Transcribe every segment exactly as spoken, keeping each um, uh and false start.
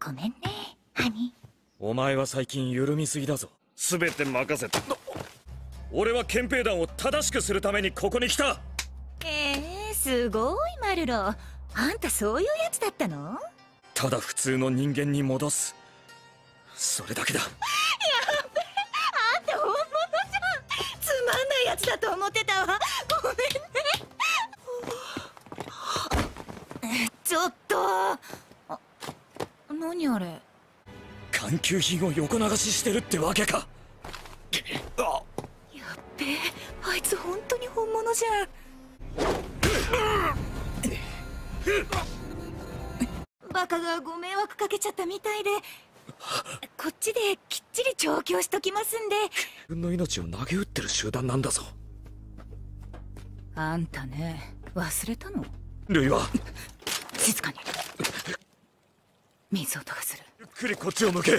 ごめんねハニー。 お前は最近緩みすぎだぞ。全て任せた。俺は憲兵団を正しくするためにここに来た。 えー、すごいマルロ。あんたそういうやつだったの？ ただ普通の人間に戻す、それだけだ。 やっべ、あんた本物じゃん。つまんないやつだと思ってたわ。ごめんね。ちょっと、あ、何あれ。 官給品を横流ししてるってわけか。あ、 やっべ、あいつ本当に本物じゃん。バカがご迷惑かけちゃったみたいで、こっちできっちり調教しときますんで。 自分の命を投げ打ってる集団なんだぞ。 あんたね、忘れたの？ ルイは静かに。水音がする。 ゆっくりこっちを向け。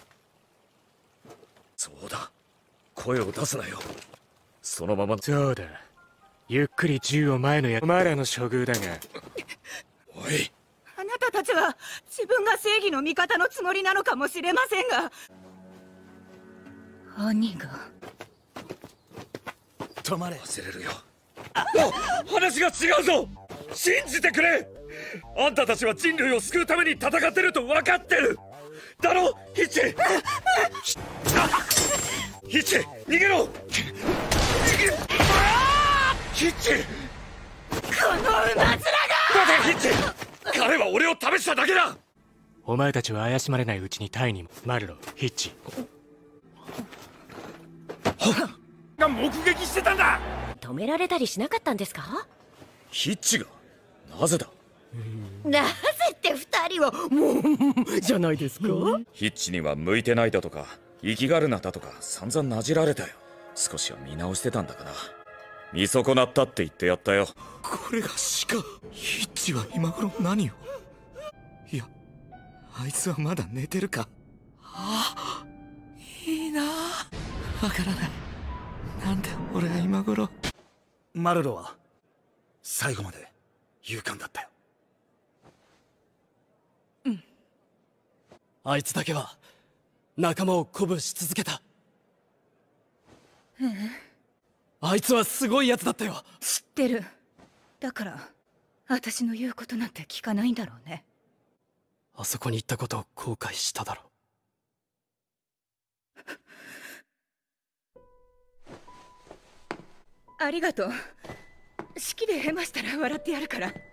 そうだ、声を出すなよ。そのまま。 そうだ、ゆっくり銃を前のやお前らの処遇だが。 おい、 あなたたちは自分が正義の味方のつもりなのかもしれませんが、兄が止まれ。忘れるよ。話が違うぞ。信じてくれ。あんたたちは人類を救うために戦ってると分かってるだろ。ヒッチヒッチ、逃げろ。ヒッチ、 この馬面が。 待てヒッチ、彼は俺を試しただけだ。 お前たちは怪しまれないうちにタイにも。マルロ、ヒッチが目撃してたんだ。 止められたりしなかったんですか？ ヒッチがなぜだ。 なぜって二人はもうじゃないですか。 ヒッチには向いてないだとか生きがるなだとか散々なじられたよ。少しは見直してたんだから見損なったって言ってやったよ。これが鹿。ヒッチは今頃何を。いや、あいつはまだ寝てるか。ああ、いいな。わからない、なんで俺が今頃。マルロは最後まで勇敢だったよ。 あいつだけは仲間を鼓舞し続けた。あいつはすごいやつだったよ。 知ってる。だから私の言うことなんて聞かないんだろうね。 あそこに行ったことを後悔しただろう。 ありがとう。式でヘマしたら笑ってやるから。